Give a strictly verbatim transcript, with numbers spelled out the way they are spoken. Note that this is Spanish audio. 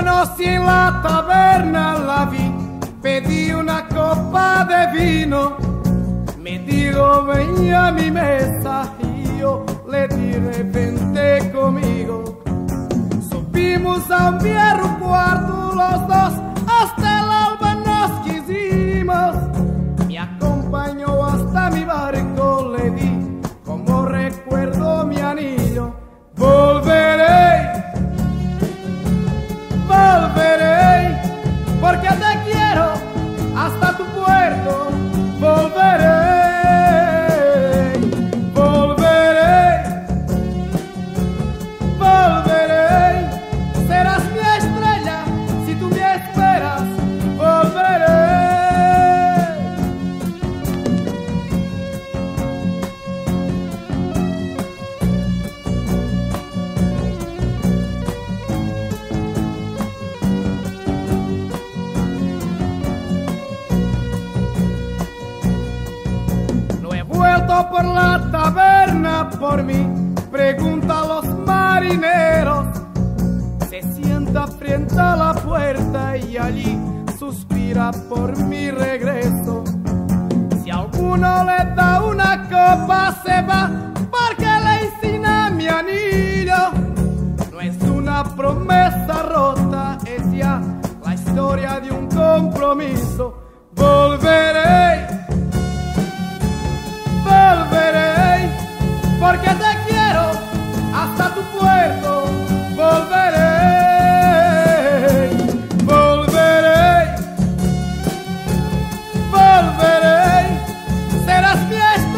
conocí en la taberna, la vi, pedí una copa de vino. Me dijo, ven a mi mesa, y yo le dije, vente conmigo. Subimos a un viejo cuarto los dos, hasta el alba nos quisimos. Me acompañó hasta mi barco, le di como recuerdo mi anillo. Volveré, volveré, porque te quiero hasta tu puerto. Volveré, volveré, volveré. Serás mi estrella si tú me esperas. Volveré. Por la taberna por mí, pregunta a los marineros. Se sienta frente a la puerta y allí suspira por mi regreso. Si alguno le da una copa se va, porque le ensina mi anillo. No es una promesa rota, es ya la historia de un compromiso. Volveré, volveré, porque te quiero hasta tu puerto. Volveré, volveré, volveré. Serás mi estrella